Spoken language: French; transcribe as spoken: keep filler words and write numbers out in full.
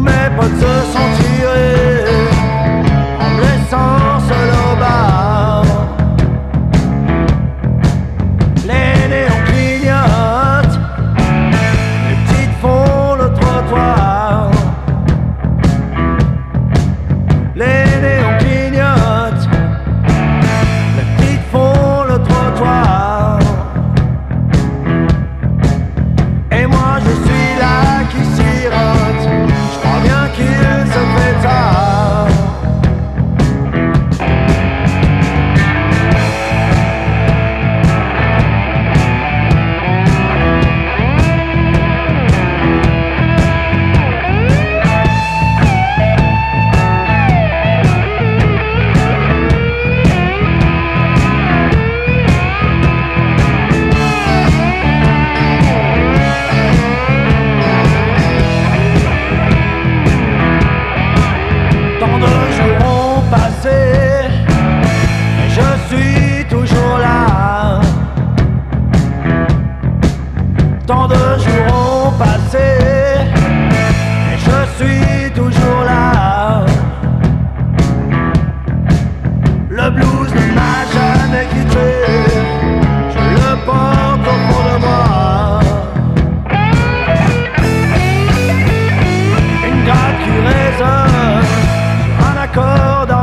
mes potes se sont tirés en me laissant seul au bar. Les néons clignotent, les petites font le trottoir. Les néons clignotent, les petites font le trottoir. Et moi je suis là qui sirote, je crois bien qu'il se fait tard. Tant de jours ont passé, et je suis toujours là. Tant de jours ont passé, et je suis toujours là. Le blues ne m'a jamais quitté, je le porte au fond de moi. Une gratte qui résonne, un accord